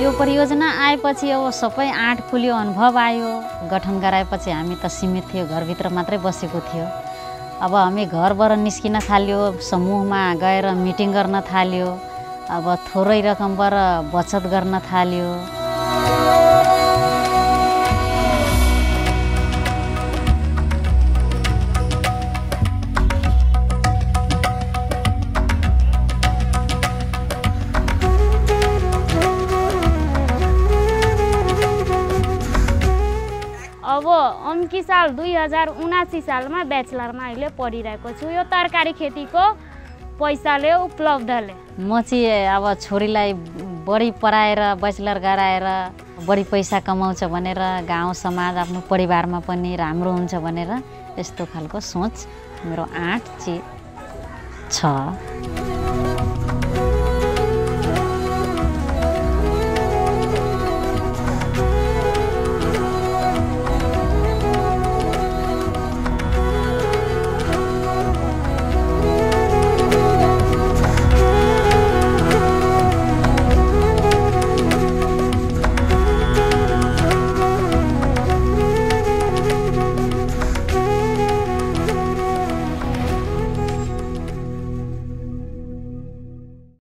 यो परियोजना आएपछि अब सबै आँट खुल्यो, अनुभव आयो। गठन गराएपछि हामी त सीमित थियो, घरभित्र मात्रै बसेको थियो। अब हामी घरबाट निस्किन थाल्यो, समूहमा गएर मिटिङ गर्न थाल्यो। अब थोरै रकमबाट बचत गर्न थाल्यो। अब अम्की साल 2079 सालमा ब्याचलरमा अहिले पढिरहेको छु। यो तरकारी खेतीको पैसाले उपलब्धले म चाहिँ अब छोरीलाई बढी पढाएर ब्याचलर गराएर बढी पैसा कमाउँछ भनेर गाउँ समाज आफ्नो परिवारमा पनि राम्रो हुन्छ भनेर यस्तो खालको सोच मेरो आँट चाहिँ छ।